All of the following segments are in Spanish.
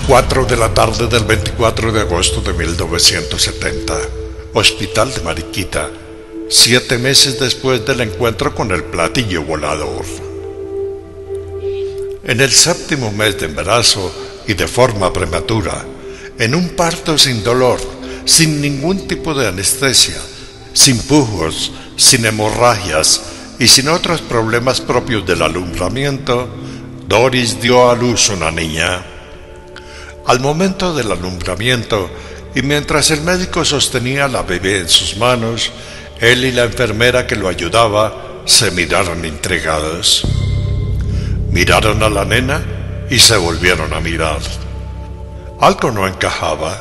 4 de la tarde del 24 de agosto de 1970. Hospital de Mariquita, 7 meses después del encuentro con el platillo volador. En el 7º mes de embarazo y de forma prematura, en un parto sin dolor, sin ningún tipo de anestesia, sin pujos, sin hemorragias y sin otros problemas propios del alumbramiento, Doris dio a luz una niña. Al momento del alumbramiento, y mientras el médico sostenía a la bebé en sus manos, él y la enfermera que lo ayudaba se miraron intrigados. Miraron a la nena y se volvieron a mirar. Algo no encajaba.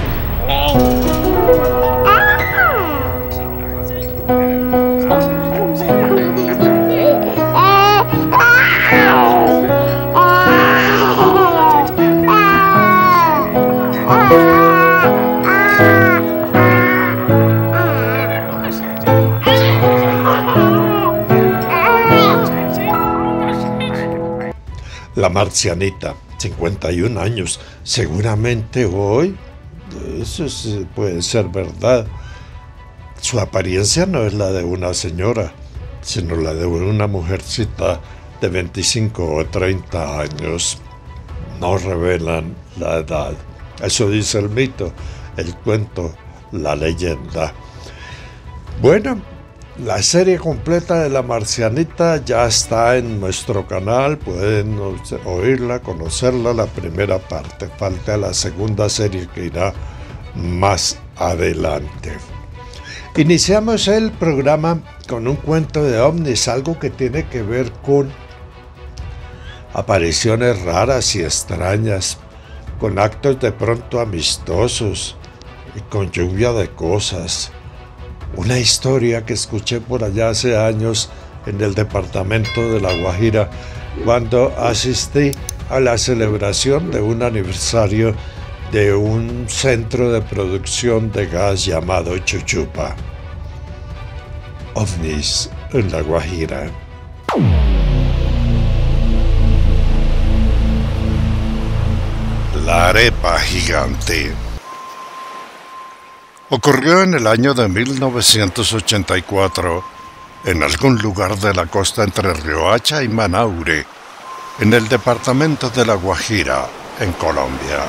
La marcianita, 51 años, seguramente hoy, eso sí puede ser verdad. Su apariencia no es la de una señora, sino la de una mujercita de 25 o 30 años. No revelan la edad. Eso dice el mito, el cuento, la leyenda. Bueno, la serie completa de La Marcianita ya está en nuestro canal, pueden oírla, conocerla, la primera parte. Falta la segunda serie que irá más adelante. Iniciamos el programa con un cuento de ovnis, algo que tiene que ver con apariciones raras y extrañas, con actos de pronto amistosos y con lluvia de cosas. Una historia que escuché por allá hace años en el departamento de La Guajira, cuando asistí a la celebración de un aniversario de un centro de producción de gas llamado Chuchupa. OVNIs en La Guajira. La arepa gigante. Ocurrió en el año de 1984, en algún lugar de la costa entre Riohacha y Manaure, en el departamento de La Guajira, en Colombia.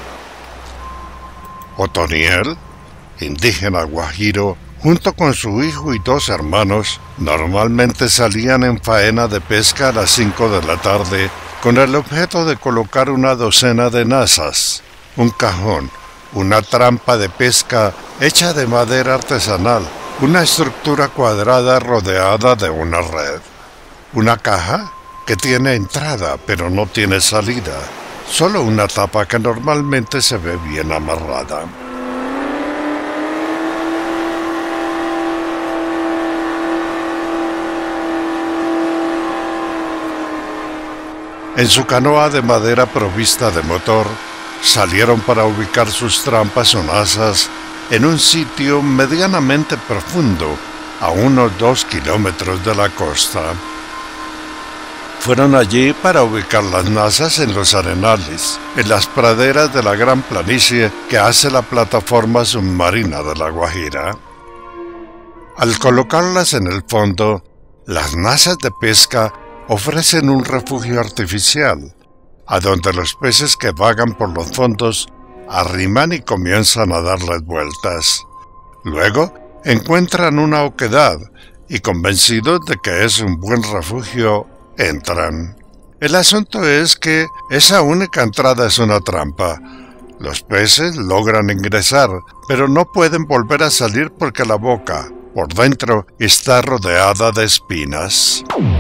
Otoniel, indígena guajiro, junto con su hijo y 2 hermanos, normalmente salían en faena de pesca a las 5 de la tarde con el objeto de colocar una docena de nazas, un cajón, una trampa de pesca hecha de madera artesanal, una estructura cuadrada rodeada de una red, una caja que tiene entrada pero no tiene salida, solo una tapa que normalmente se ve bien amarrada. En su canoa de madera provista de motor, salieron para ubicar sus trampas o nazas en un sitio medianamente profundo, a unos 2 kilómetros de la costa. Fueron allí para ubicar las nazas en los arenales, en las praderas de la gran planicie que hace la plataforma submarina de La Guajira. Al colocarlas en el fondo, las nazas de pesca ofrecen un refugio artificial, a donde los peces que vagan por los fondos arriman y comienzan a darles vueltas. Luego encuentran una oquedad y, convencidos de que es un buen refugio, entran. El asunto es que esa única entrada es una trampa. Los peces logran ingresar, pero no pueden volver a salir porque la boca, por dentro, está rodeada de espinas.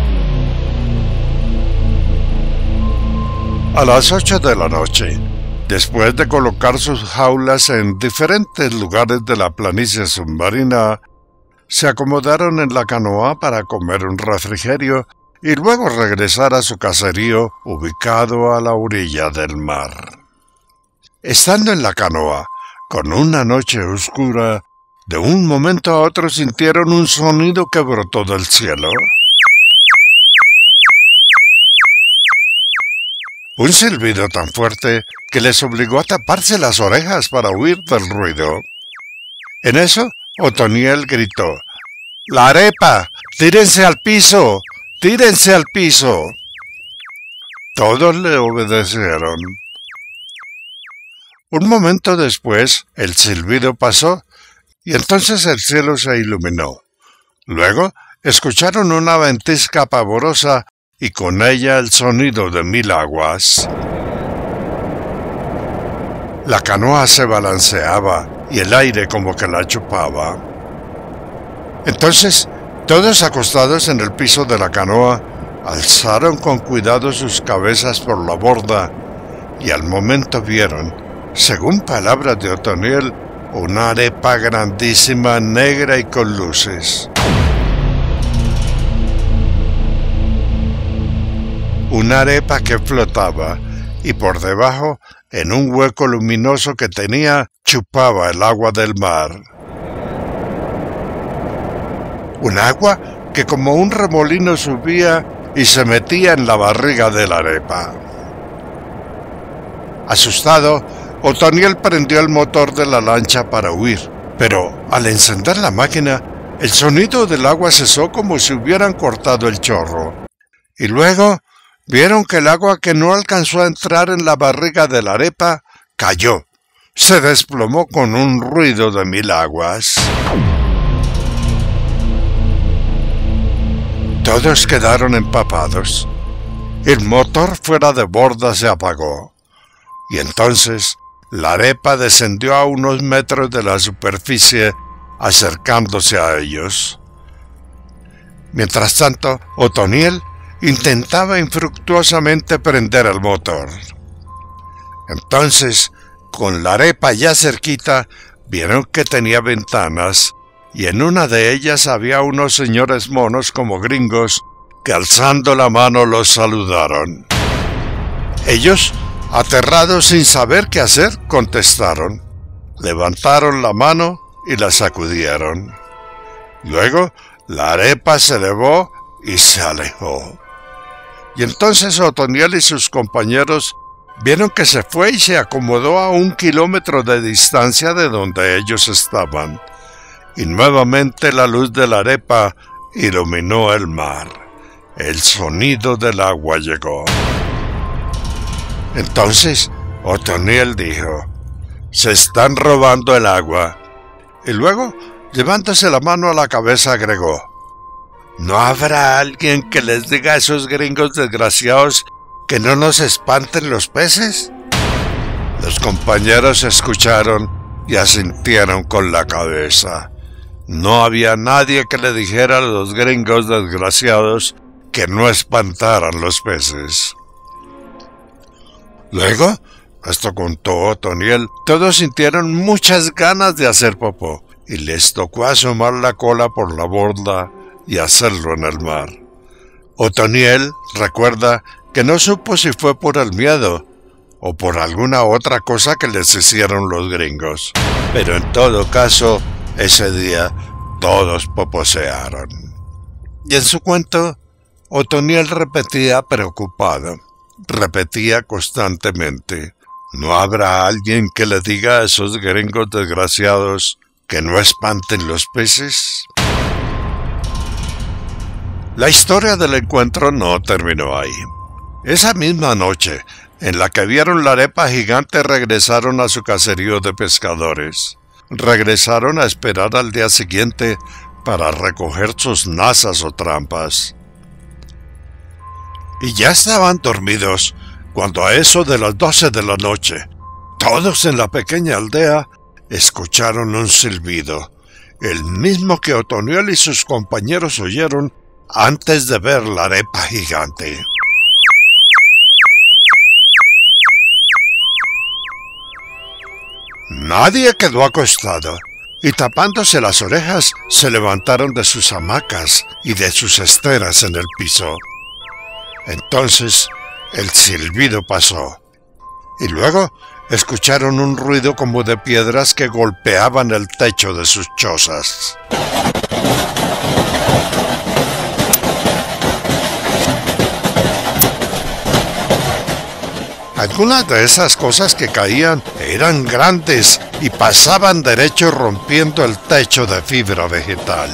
A las 8 de la noche, después de colocar sus jaulas en diferentes lugares de la planicie submarina, se acomodaron en la canoa para comer un refrigerio y luego regresar a su caserío ubicado a la orilla del mar. Estando en la canoa, con una noche oscura, de un momento a otro sintieron un sonido que brotó del cielo. un silbido tan fuerte que les obligó a taparse las orejas para huir del ruido. En eso, Otoniel gritó: ¡La arepa! ¡Tírense al piso! ¡Tírense al piso! Todos le obedecieron. Un momento después, el silbido pasó y entonces el cielo se iluminó. Luego, escucharon una ventisca pavorosa y con ella el sonido de 1000 aguas. La canoa se balanceaba y el aire como que la chupaba. Entonces, todos acostados en el piso de la canoa, alzaron con cuidado sus cabezas por la borda y al momento vieron, según palabras de Otoniel, una arepa grandísima, negra y con luces. Una arepa que flotaba y por debajo, en un hueco luminoso que tenía, chupaba el agua del mar. Un agua que como un remolino subía y se metía en la barriga de la arepa. Asustado, Otoniel prendió el motor de la lancha para huir, pero al encender la máquina, el sonido del agua cesó como si hubieran cortado el chorro. Y luego vieron que el agua que no alcanzó a entrar en la barriga de la arepa cayó. Se desplomó con un ruido de 1000 aguas. Todos quedaron empapados. El motor fuera de borda se apagó. Y entonces la arepa descendió a unos metros de la superficie, acercándose a ellos. Mientras tanto, Otoniel intentaba infructuosamente prender el motor. Entonces, con la arepa ya cerquita, vieron que tenía ventanas, y en una de ellas había unos señores monos como gringos que alzando la mano los saludaron. Ellos, aterrados sin saber qué hacer, contestaron. Levantaron la mano y la sacudieron. Luego, la arepa se elevó y se alejó. Y entonces Otoniel y sus compañeros vieron que se fue y se acomodó a 1 kilómetro de distancia de donde ellos estaban. Y nuevamente la luz de la arepa iluminó el mar. El sonido del agua llegó. Entonces Otoniel dijo: «Se están robando el agua». Y luego, llevándose la mano a la cabeza, agregó: «¿No habrá alguien que les diga a esos gringos desgraciados que no nos espanten los peces?» Los compañeros escucharon y asintieron con la cabeza. No había nadie que le dijera a los gringos desgraciados que no espantaran los peces. Luego, esto contó Otoniel, todos sintieron muchas ganas de hacer popó y les tocó asomar la cola por la borda y hacerlo en el mar. Otoniel recuerda que no supo si fue por el miedo o por alguna otra cosa que les hicieron los gringos, pero en todo caso, ese día todos poposearon. Y en su cuento, Otoniel repetía preocupado, repetía constantemente: ¿no habrá alguien que le diga a esos gringos desgraciados que no espanten los peces? La historia del encuentro no terminó ahí. Esa misma noche, en la que vieron la arepa gigante, regresaron a su caserío de pescadores. Regresaron a esperar al día siguiente para recoger sus nazas o trampas. Y ya estaban dormidos cuando a eso de las 12 de la noche, todos en la pequeña aldea escucharon un silbido, el mismo que Otoniel y sus compañeros oyeron antes de ver la arepa gigante. Nadie quedó acostado, y tapándose las orejas se levantaron de sus hamacas y de sus esteras en el piso. Entonces el silbido pasó, y luego escucharon un ruido como de piedras que golpeaban el techo de sus chozas. Algunas de esas cosas que caían eran grandes y pasaban derecho rompiendo el techo de fibra vegetal.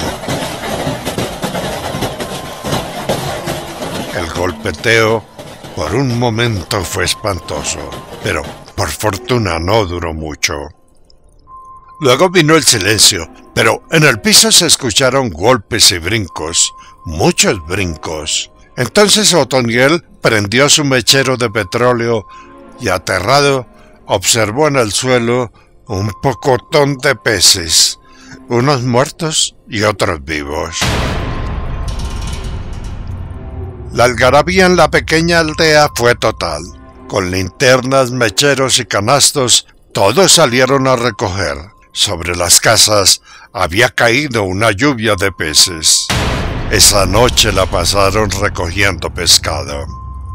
El golpeteo por un momento fue espantoso, pero por fortuna no duró mucho. Luego vino el silencio, pero en el piso se escucharon golpes y brincos, muchos brincos. Entonces Otoniel prendió su mechero de petróleo y, aterrado, observó en el suelo un pocotón de peces, unos muertos y otros vivos. La algarabía en la pequeña aldea fue total. Con linternas, mecheros y canastos, todos salieron a recoger. Sobre las casas había caído una lluvia de peces. Esa noche la pasaron recogiendo pescado.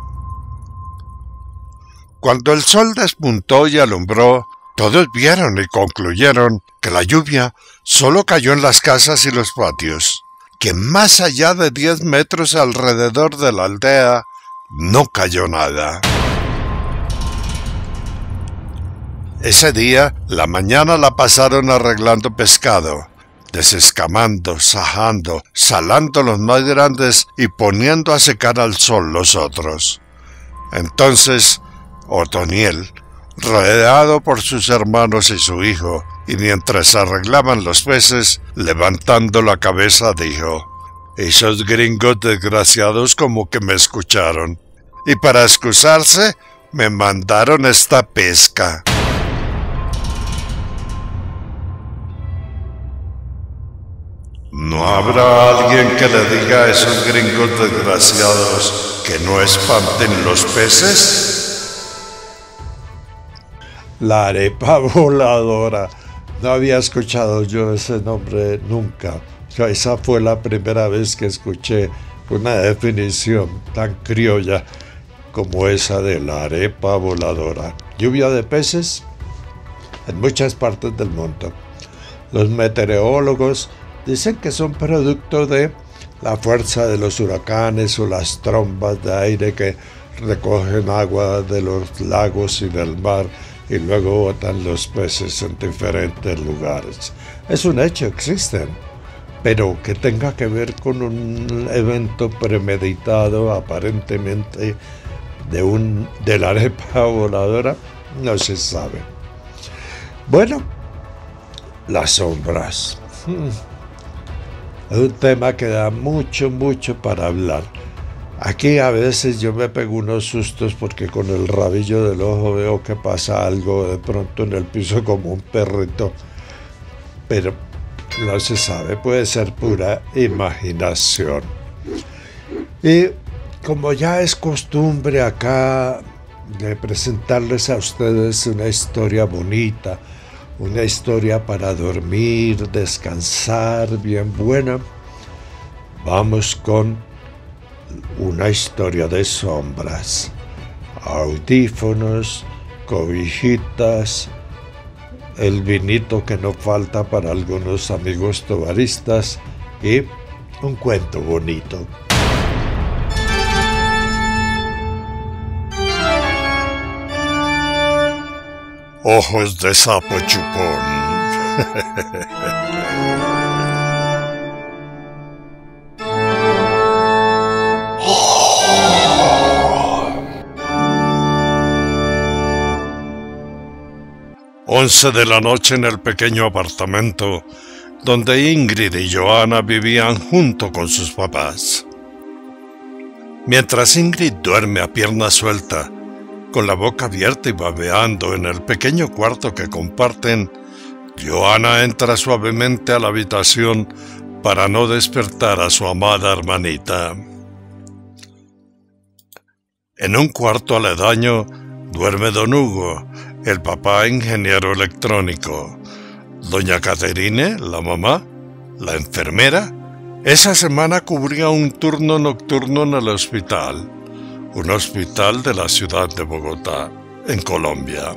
Cuando el sol despuntó y alumbró, todos vieron y concluyeron que la lluvia solo cayó en las casas y los patios, que más allá de 10 metros alrededor de la aldea no cayó nada. Ese día, la mañana la pasaron arreglando pescado, desescamando, sajando, salando los más grandes y poniendo a secar al sol los otros. Entonces, Otoniel, rodeado por sus hermanos y su hijo, y mientras arreglaban los peces, levantando la cabeza, dijo: «Esos gringos desgraciados como que me escucharon, y para excusarse, me mandaron esta pesca». ¿No habrá alguien que le diga a esos gringos desgraciados que no espanten los peces? La arepa voladora. No había escuchado yo ese nombre nunca. O sea, esa fue la primera vez que escuché una definición tan criolla como esa de la arepa voladora. Lluvia de peces en muchas partes del mundo. Los meteorólogos dicen que son producto de la fuerza de los huracanes o las trombas de aire que recogen agua de los lagos y del mar y luego botan los peces en diferentes lugares. Es un hecho, existen, pero que tenga que ver con un evento premeditado aparentemente de la arepa voladora, no se sabe. Bueno, las sombras. Es un tema que da mucho para hablar. Aquí a veces yo me pego unos sustos porque con el rabillo del ojo veo que pasa algo de pronto en el piso como un perrito. Pero no se sabe, puede ser pura imaginación. Y como ya es costumbre acá de presentarles a ustedes una historia bonita, una historia para dormir, descansar, bien buena, vamos con una historia de sombras. Audífonos, cobijitas, el vinito que no falta para algunos amigos tobaristas y un cuento bonito. Ojos de sapo chupón. 11 de la noche en el pequeño apartamento donde Ingrid y Johanna vivían junto con sus papás. Mientras Ingrid duerme a pierna suelta, con la boca abierta y babeando en el pequeño cuarto que comparten, Johanna entra suavemente a la habitación para no despertar a su amada hermanita. En un cuarto aledaño duerme don Hugo, el papá ingeniero electrónico. Doña Caterine, la mamá, la enfermera, esa semana cubría un turno nocturno en el hospital, un hospital de la ciudad de Bogotá, en Colombia.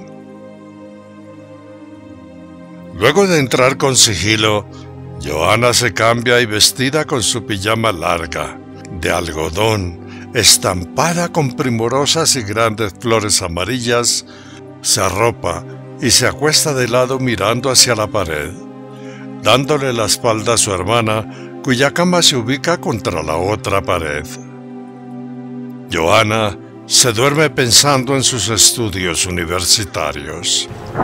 Luego de entrar con sigilo, Johanna se cambia y vestida con su pijama larga, de algodón, estampada con primorosas y grandes flores amarillas, se arropa y se acuesta de lado mirando hacia la pared, dándole la espalda a su hermana, cuya cama se ubica contra la otra pared. Johanna se duerme pensando en sus estudios universitarios.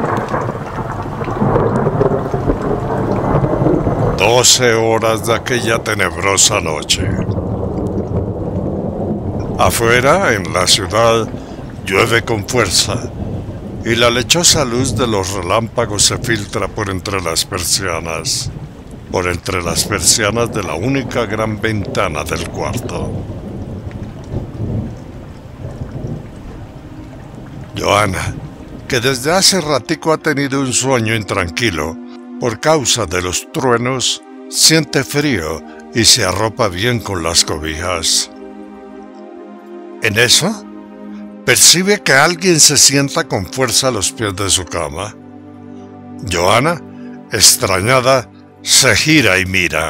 12 horas de aquella tenebrosa noche. Afuera, en la ciudad, llueve con fuerza, y la lechosa luz de los relámpagos se filtra por entre las persianas de la única gran ventana del cuarto. Johanna, que desde hace ratico ha tenido un sueño intranquilo por causa de los truenos, siente frío y se arropa bien con las cobijas. En eso, percibe que alguien se sienta con fuerza a los pies de su cama. Johanna, extrañada, se gira y mira.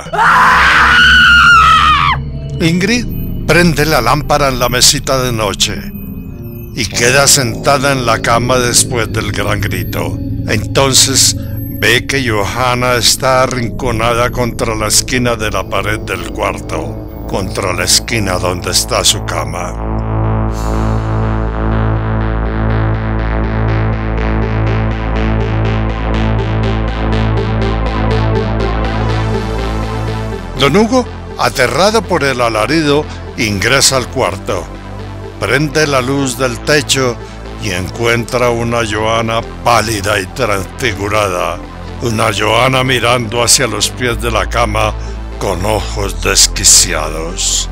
Ingrid prende la lámpara en la mesita de noche y queda sentada en la cama después del gran grito. Entonces ve que Johanna está arrinconada contra la esquina de la pared del cuarto, contra la esquina donde está su cama. Don Hugo, aterrado por el alarido, ingresa al cuarto. Prende la luz del techo y encuentra una Johanna pálida y transfigurada. Una Johanna mirando hacia los pies de la cama con ojos desquiciados.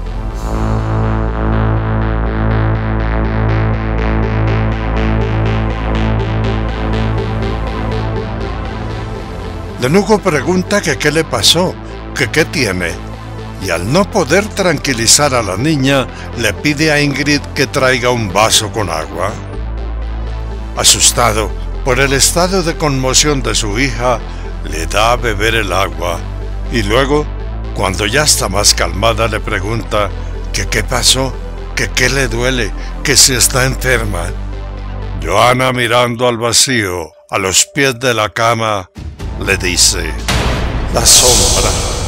Don Hugo pregunta que qué le pasó, que qué tiene, y al no poder tranquilizar a la niña, le pide a Ingrid que traiga un vaso con agua. Asustado por el estado de conmoción de su hija, le da a beber el agua, y luego, cuando ya está más calmada, le pregunta que qué pasó, que qué le duele, que si está enferma. Johanna, mirando al vacío, a los pies de la cama, le dice: La sombra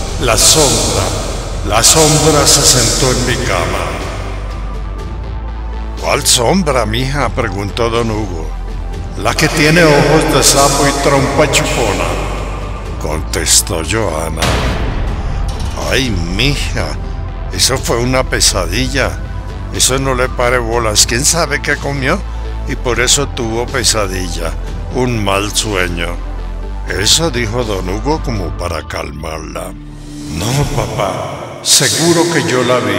se sentó en mi cama. ¿Cuál sombra, mija?, preguntó don Hugo. La que tiene ojos de sapo y trompa chupona, contestó Johanna. Ay, mija, eso fue una pesadilla. Eso no le pare bolas. ¿Quién sabe qué comió? Y por eso tuvo pesadilla, un mal sueño. Eso dijo don Hugo como para calmarla. No, papá, seguro que yo la vi,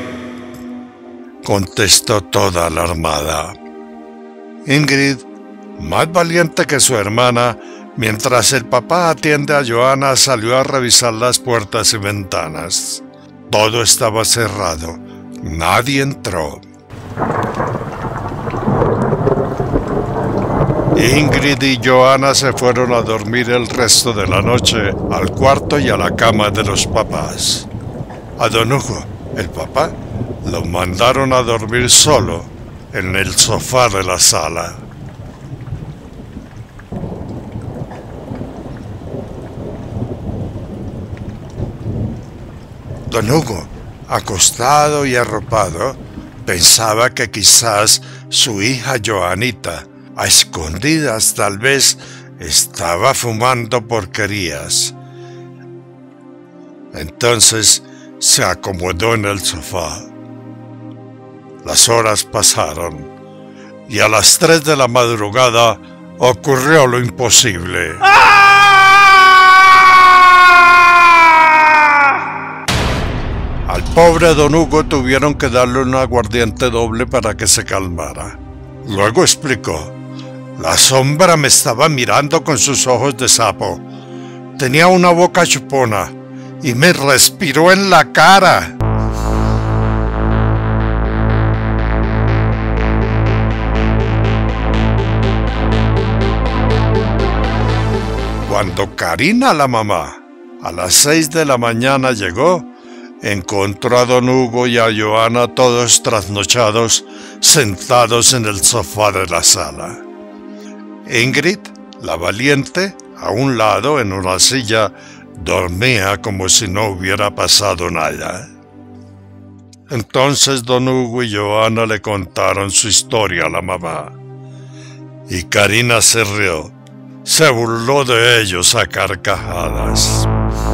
contestó toda alarmada. Ingrid, más valiente que su hermana, mientras el papá atiende a Johanna, salió a revisar las puertas y ventanas. Todo estaba cerrado, nadie entró. Ingrid y Johanna se fueron a dormir el resto de la noche al cuarto y a la cama de los papás. A don Hugo, el papá, lo mandaron a dormir solo en el sofá de la sala. Don Hugo, acostado y arropado, pensaba que quizás su hija Johannita, a escondidas tal vez, estaba fumando porquerías. Entonces se acomodó en el sofá. Las horas pasaron y a las 3 de la madrugada ocurrió lo imposible. Al pobre don Hugo tuvieron que darle un aguardiente doble para que se calmara. Luego explicó: la sombra me estaba mirando con sus ojos de sapo. Tenía una boca chupona y me respiró en la cara. Cuando Karina, la mamá, a las 6 de la mañana llegó, encontró a don Hugo y a Johanna todos trasnochados, sentados en el sofá de la sala. Ingrid, la valiente, a un lado en una silla, dormía como si no hubiera pasado nada. Entonces don Hugo y Johanna le contaron su historia a la mamá. Y Karina se rió, se burló de ellos a carcajadas.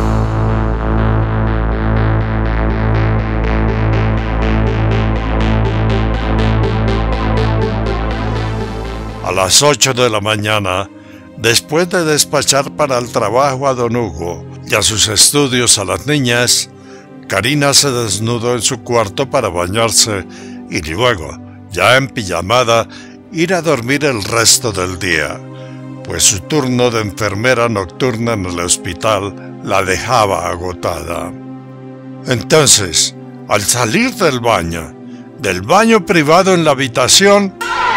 A las 8 de la mañana, después de despachar para el trabajo a don Hugo y a sus estudios a las niñas, Karina se desnudó en su cuarto para bañarse y luego, ya en pijamada, ir a dormir el resto del día, pues su turno de enfermera nocturna en el hospital la dejaba agotada. Entonces, al salir del baño privado en la habitación,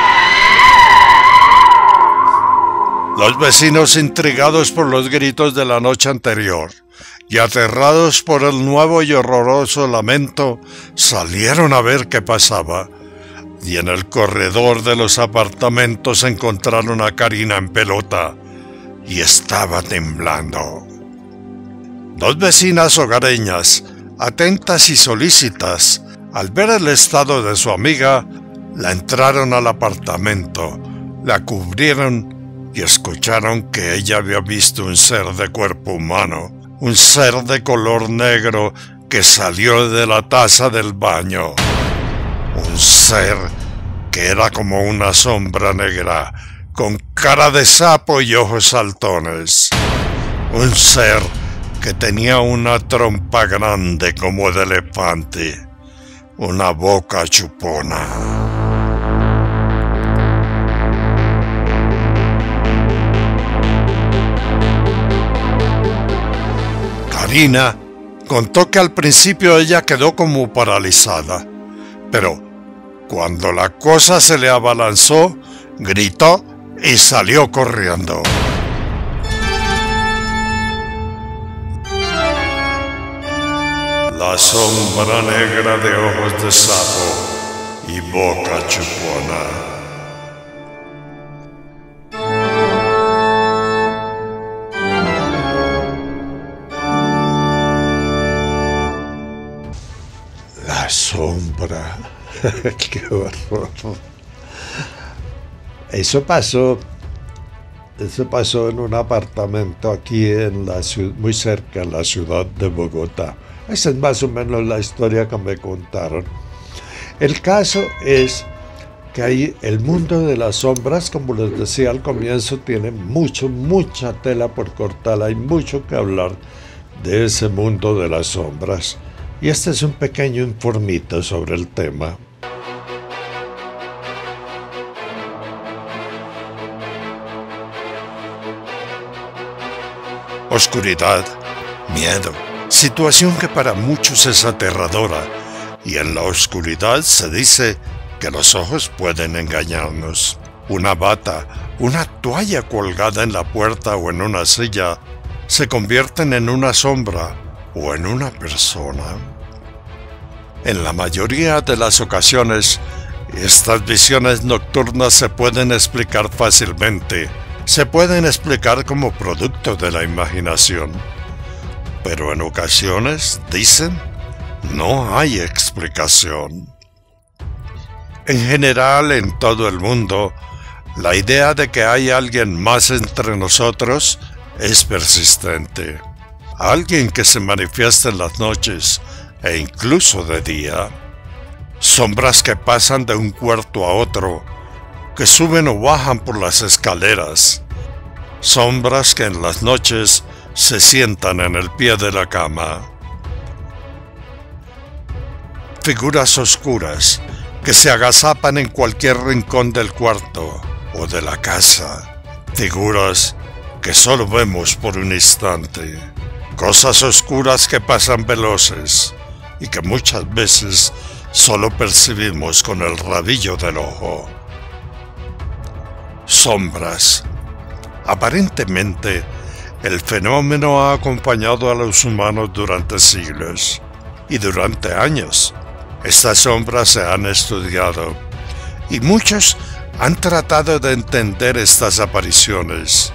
los vecinos, intrigados por los gritos de la noche anterior y aterrados por el nuevo y horroroso lamento, salieron a ver qué pasaba, y en el corredor de los apartamentos encontraron a Karina en pelota, y estaba temblando. Dos vecinas hogareñas, atentas y solícitas, al ver el estado de su amiga, la entraron al apartamento, la cubrieron y escucharon que ella había visto un ser de cuerpo humano, un ser de color negro que salió de la taza del baño. Un ser que era como una sombra negra, con cara de sapo y ojos saltones. Un ser que tenía una trompa grande como de elefante, una boca chupona. Karina contó que al principio ella quedó como paralizada, pero cuando la cosa se le abalanzó, gritó y salió corriendo. La sombra negra de ojos de sapo y boca chupona. La sombra. Qué horror. Eso pasó en un apartamento aquí en la ciudad, muy cerca de la ciudad de Bogotá. Esa es más o menos la historia que me contaron. El caso es que ahí el mundo de las sombras, como les decía al comienzo, tiene mucha tela por cortar. Hay mucho que hablar de ese mundo de las sombras. Y este es un pequeño informito sobre el tema. Oscuridad, miedo, situación que para muchos es aterradora, y en la oscuridad se dice que los ojos pueden engañarnos. Una bata, una toalla colgada en la puerta o en una silla se convierten en una sombra o en una persona. En la mayoría de las ocasiones, estas visiones nocturnas se pueden explicar fácilmente. Se pueden explicar como producto de la imaginación. Pero en ocasiones, dicen, no hay explicación. En general, en todo el mundo, la idea de que hay alguien más entre nosotros es persistente. Alguien que se manifiesta en las noches e incluso de día. Sombras que pasan de un cuarto a otro, que suben o bajan por las escaleras. Sombras que en las noches se sientan en el pie de la cama. Figuras oscuras que se agazapan en cualquier rincón del cuarto o de la casa. Figuras que solo vemos por un instante. Cosas oscuras que pasan veloces y que muchas veces solo percibimos con el rabillo del ojo. Sombras. Aparentemente, el fenómeno ha acompañado a los humanos durante siglos, y durante años estas sombras se han estudiado y muchos han tratado de entender estas apariciones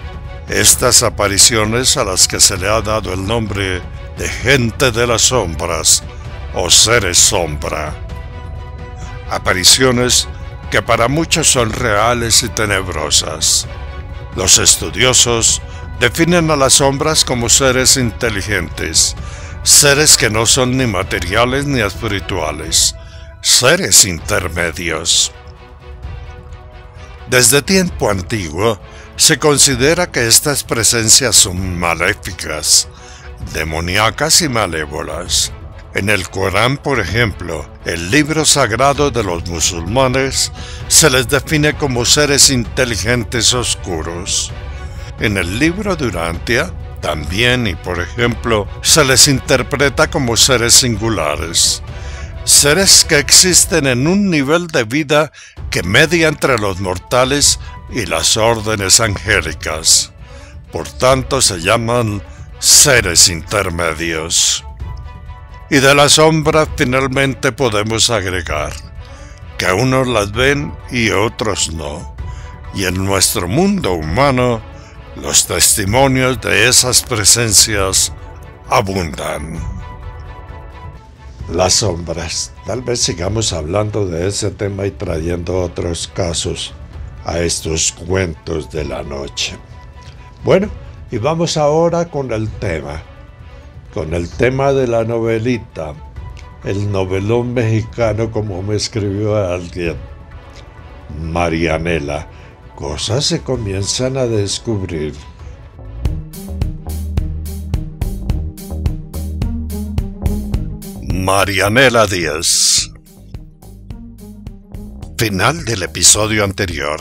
a las que se le ha dado el nombre de gente de las sombras o seres sombra. Apariciones que para muchos son reales y tenebrosas. Los estudiosos definen a las sombras como seres inteligentes, seres que no son ni materiales ni espirituales, seres intermedios. Desde tiempo antiguo se considera que estas presencias son maléficas, demoníacas y malévolas. En el Corán, por ejemplo, el libro sagrado de los musulmanes, se les define como seres inteligentes oscuros. En el libro de Urantia, también y por ejemplo, se les interpreta como seres singulares. Seres que existen en un nivel de vida que media entre los mortales y las órdenes angélicas. Por tanto, se llaman seres intermedios. Y de la sombra finalmente podemos agregar que unos las ven y otros no. Y en nuestro mundo humano, los testimonios de esas presencias abundan. Las sombras. Tal vez sigamos hablando de ese tema y trayendo otros casos a estos cuentos de la noche. Bueno, y vamos ahora con el tema de la novelita, el novelón mexicano, como me escribió alguien, Marianela. Cosas se comienzan a descubrir. Marianela Díaz. Final del episodio anterior.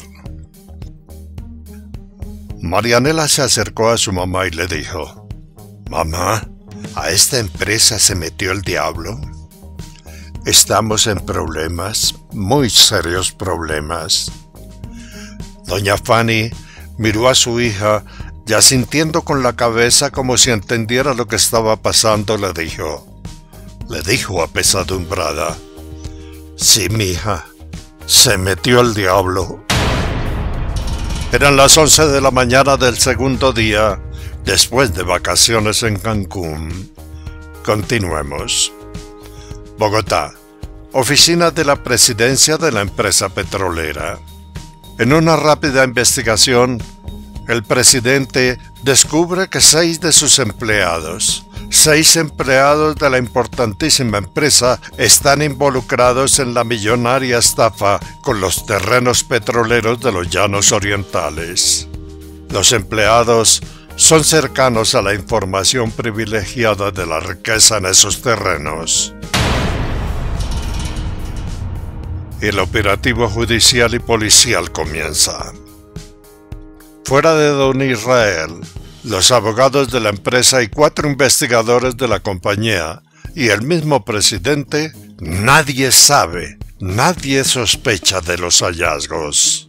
Marianela se acercó a su mamá y le dijo: «Mamá, ¿a esta empresa se metió el diablo? Estamos en problemas, muy serios problemas». Doña Fanny miró a su hija, ya sintiendo con la cabeza como si entendiera lo que estaba pasando, le dijo apesadumbrada: «Sí, mija, se metió el diablo». Eran las 11 de la mañana del segundo día, después de vacaciones en Cancún. Continuemos. Bogotá, oficina de la presidencia de la empresa petrolera. En una rápida investigación, el presidente descubre que 6 de sus empleados, 6 empleados de la importantísima empresa, están involucrados en la millonaria estafa con los terrenos petroleros de los Llanos Orientales. Los empleados son cercanos a la información privilegiada de la riqueza en esos terrenos. El operativo judicial y policial comienza. Fuera de don Israel, los abogados de la empresa y 4 investigadores de la compañía y el mismo presidente, nadie sabe, nadie sospecha de los hallazgos.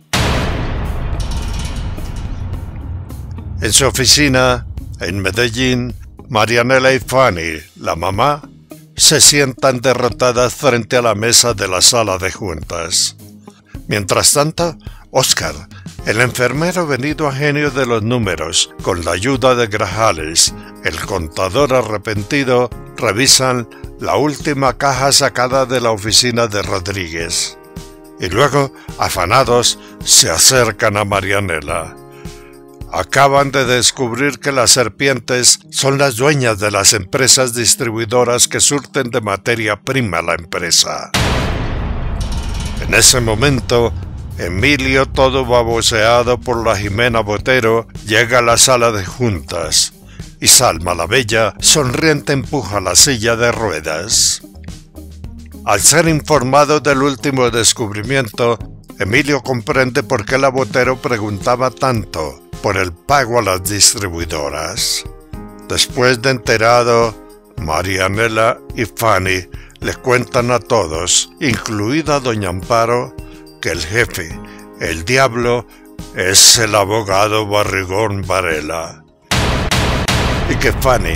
En su oficina, en Medellín, Marianela y Fanny, la mamá, se sientan derrotadas frente a la mesa de la sala de juntas. Mientras tanto, Oscar, el enfermero venido a genio de los números, con la ayuda de Grajales, el contador arrepentido, revisan la última caja sacada de la oficina de Rodríguez. Y luego, afanados, se acercan a Marianela. Acaban de descubrir que las serpientes son las dueñas de las empresas distribuidoras que surten de materia prima a la empresa. En ese momento, Emilio, todo baboseado por la Jimena Botero, llega a la sala de juntas y Salma la Bella, sonriente, empuja la silla de ruedas. Al ser informado del último descubrimiento, Emilio comprende por qué la Botero preguntaba tanto por el pago a las distribuidoras. Después de enterado, Marianela y Fanny le cuentan a todos, incluida doña Amparo, que el jefe, el diablo, es el abogado Barrigón Varela, y que Fanny,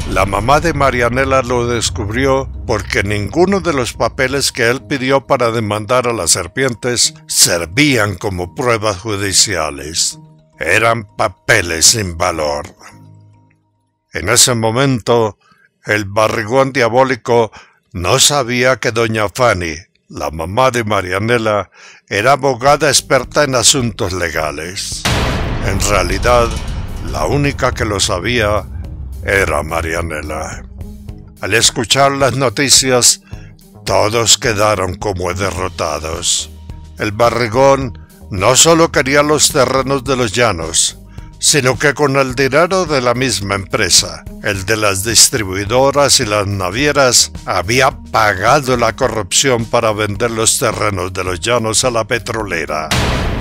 La mamá de Marianela lo descubrió porque ninguno de los papeles que él pidió para demandar a las serpientes servían como pruebas judiciales. Eran papeles sin valor. En ese momento, el barrigón diabólico no sabía que doña Fanny, la mamá de Marianela, era abogada experta en asuntos legales. En realidad, la única que lo sabía era Marianela. Al escuchar las noticias, todos quedaron como derrotados. El barrigón no solo quería los terrenos de los llanos, sino que con el dinero de la misma empresa, el de las distribuidoras y las navieras, había pagado la corrupción para vender los terrenos de los llanos a la petrolera.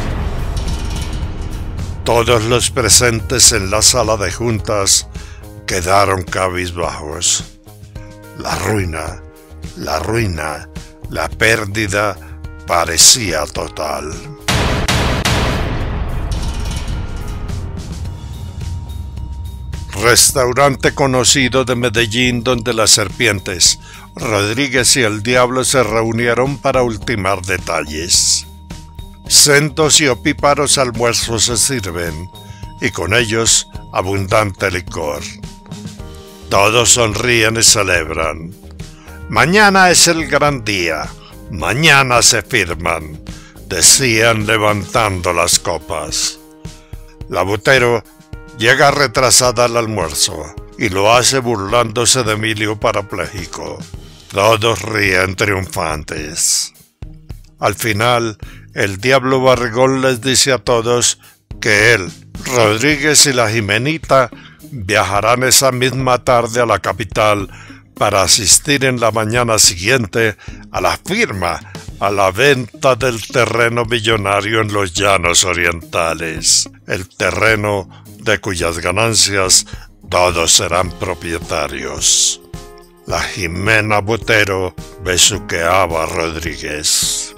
Todos los presentes en la sala de juntas quedaron cabizbajos. La ruina, la pérdida parecía total. Restaurante conocido de Medellín donde las serpientes, Rodríguez y el diablo se reunieron para ultimar detalles. Sendos y opíparos almuerzos se sirven, y con ellos abundante licor. Todos sonríen y celebran. Mañana es el gran día, mañana se firman, decían levantando las copas. La Botero llega retrasada al almuerzo y lo hace burlándose de Emilio parapléjico. Todos ríen triunfantes. Al final, el diablo barrigón les dice a todos que él, Rodríguez y la Jimenita viajarán esa misma tarde a la capital para asistir en la mañana siguiente a la firma, a la venta del terreno millonario en los llanos orientales, el terreno de cuyas ganancias todos serán propietarios. La Jimena Botero besuqueaba a Rodríguez.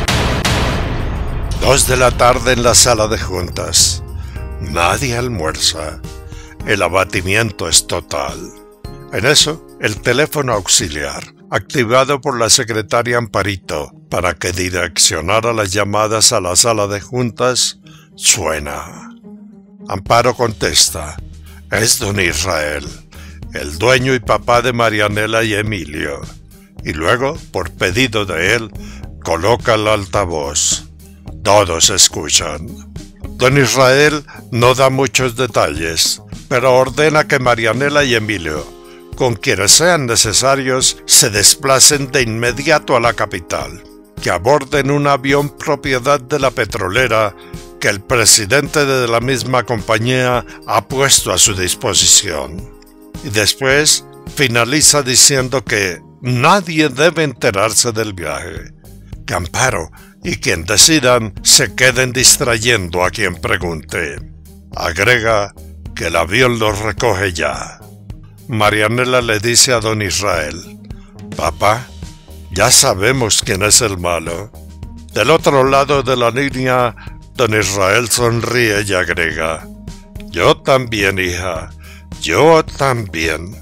2 de la tarde en la sala de juntas. Nadie almuerza. El abatimiento es total. En eso, el teléfono auxiliar, activado por la secretaria Amparito para que direccionara las llamadas a la sala de juntas, suena. Amparo contesta. Es don Israel, el dueño y papá de Marianela y Emilio. Y luego, por pedido de él, coloca el altavoz. Todos escuchan. Don Israel no da muchos detalles, pero ordena que Marianela y Emilio, con quienes sean necesarios, se desplacen de inmediato a la capital, que aborden un avión propiedad de la petrolera que el presidente de la misma compañía ha puesto a su disposición. Y después finaliza diciendo que nadie debe enterarse del viaje, que Amparo y quien decidan se queden distrayendo a quien pregunte. Agrega que el avión los recoge ya. Marianela le dice a don Israel: «Papá, ya sabemos quién es el malo». Del otro lado de la línea, don Israel sonríe y agrega: «Yo también, hija, yo también».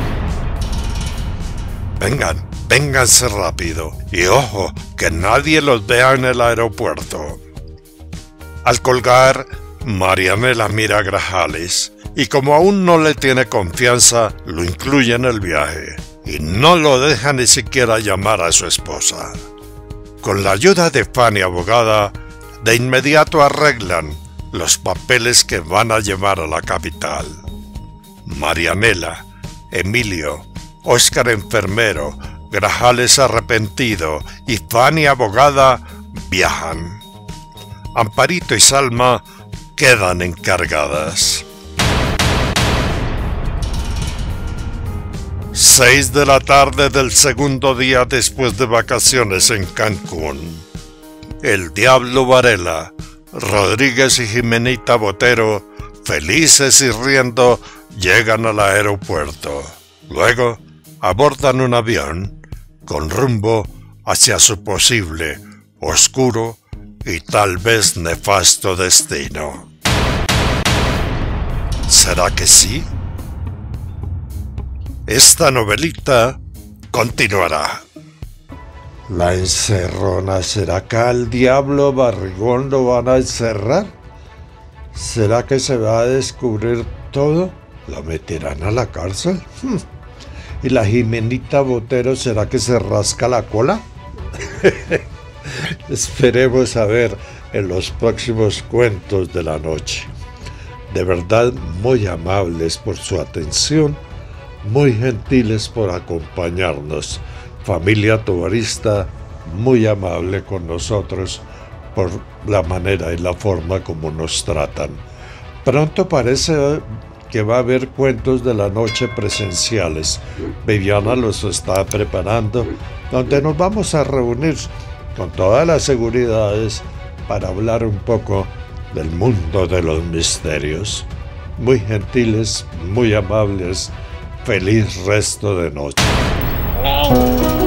Vénganse rápido, y ojo, que nadie los vea en el aeropuerto. Al colgar, Marianela mira a Grajales, y como aún no le tiene confianza, lo incluye en el viaje, y no lo deja ni siquiera llamar a su esposa. Con la ayuda de Fanny abogada, de inmediato arreglan los papeles que van a llevar a la capital. Marianela, Emilio, Óscar enfermero, Grajales arrepentido y Fanny abogada viajan. Amparito y Salma quedan encargadas. 6 de la tarde del segundo día después de vacaciones en Cancún. El Diablo Varela, Rodríguez y Jimenita Botero, felices y riendo, llegan al aeropuerto. Luego abordan un avión con rumbo hacia su posible, oscuro y tal vez nefasto destino. ¿Será que sí? Esta novelita continuará. La encerrona, ¿será que al diablo barrigón lo van a encerrar? ¿Será que se va a descubrir todo? ¿La meterán a la cárcel? ¿Y la Jimenita Botero será que se rasca la cola? Esperemos a ver en los próximos cuentos de la noche. De verdad, muy amables por su atención, muy gentiles por acompañarnos. Familia Tobarista, muy amable con nosotros por la manera y la forma como nos tratan. Pronto parece que va a haber cuentos de la noche presenciales. Viviana los está preparando, donde nos vamos a reunir con todas las seguridades para hablar un poco del mundo de los misterios. Muy gentiles, muy amables. Feliz resto de noche.